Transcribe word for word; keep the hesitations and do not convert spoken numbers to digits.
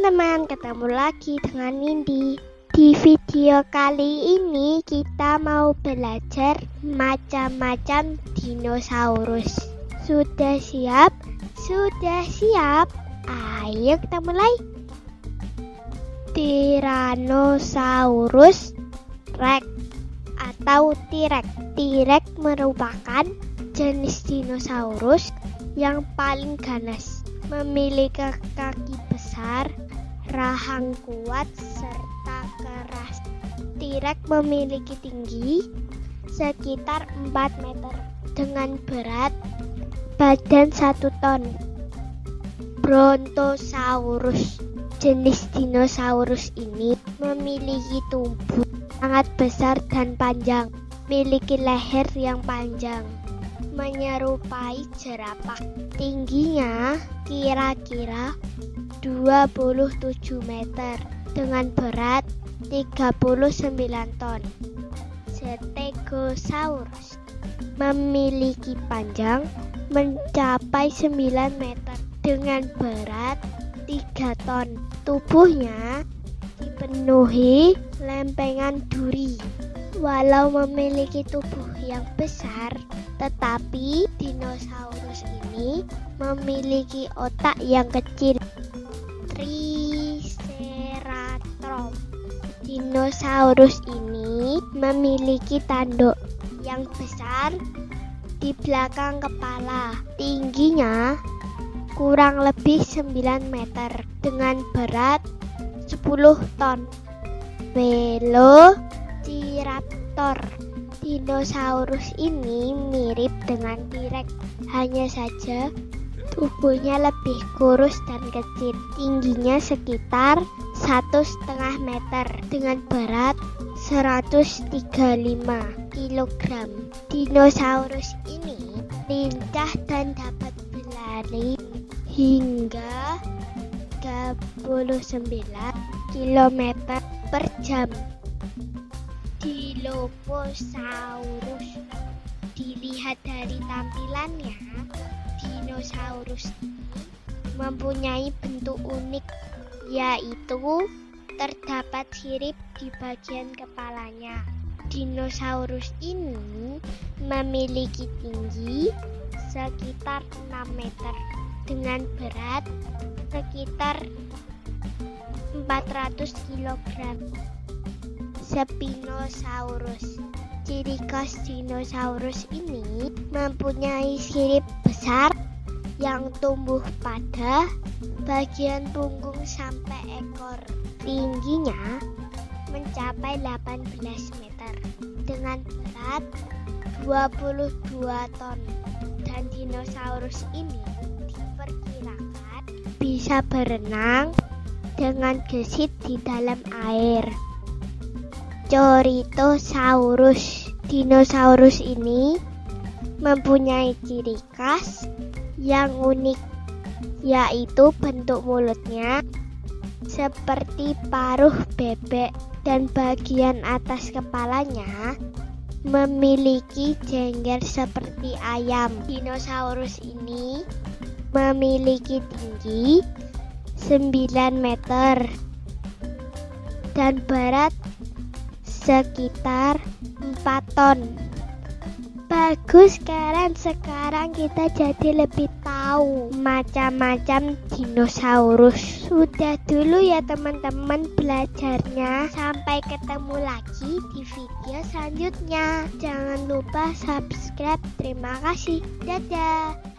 teman-teman, ketemu lagi dengan Nindi. Di video kali ini kita mau belajar macam-macam dinosaurus. Sudah siap? Sudah siap? Ayo kita mulai. Tyrannosaurus Rex atau T-Rex. T-Rex merupakan jenis dinosaurus yang paling ganas, memiliki kaki besar, rahang kuat, serta keras. T-Rex memiliki tinggi sekitar empat meter dengan berat badan satu ton. Brontosaurus, jenis dinosaurus ini memiliki tubuh sangat besar dan panjang, memiliki leher yang panjang, menyerupai jerapah. Tingginya kira-kira dua puluh tujuh meter dengan berat tiga puluh sembilan ton. Stegosaurus memiliki panjang mencapai sembilan meter dengan berat tiga ton. Tubuhnya dipenuhi lempengan duri. Walau memiliki tubuh yang besar, tetapi dinosaurus ini memiliki otak yang kecil. Triceratops. Dinosaurus ini memiliki tanduk yang besar di belakang kepala. Tingginya kurang lebih sembilan meter dengan berat sepuluh ton. Velociraptor. Dinosaurus ini mirip dengan T-Rex, hanya saja tubuhnya lebih kurus dan kecil. Tingginya sekitar satu setengah meter dengan berat seratus tiga puluh lima kilogram. Dinosaurus ini lincah dan dapat berlari hingga tiga puluh sembilan kilometer per jam. Dilophosaurus. Dilihat dari tampilannya, dinosaurus ini mempunyai bentuk unik, yaitu terdapat sirip di bagian kepalanya. Dinosaurus ini memiliki tinggi sekitar enam meter dengan berat sekitar empat ratus kilogram. Spinosaurus. Ciri khas dinosaurus ini mempunyai sirip besar yang tumbuh pada bagian punggung sampai ekor. Tingginya mencapai delapan belas meter dengan berat dua puluh dua ton. Dan dinosaurus ini diperkirakan bisa berenang dengan gesit di dalam air. Corythosaurus. Dinosaurus ini mempunyai ciri khas yang unik, yaitu bentuk mulutnya seperti paruh bebek dan bagian atas kepalanya memiliki jengger seperti ayam. Dinosaurus ini memiliki tinggi sembilan meter dan berat sekitar empat ton. Bagus, keren. Sekarang kita jadi lebih tahu macam-macam dinosaurus. Sudah dulu ya teman-teman belajarnya. Sampai ketemu lagi di video selanjutnya. Jangan lupa subscribe. Terima kasih. Dadah.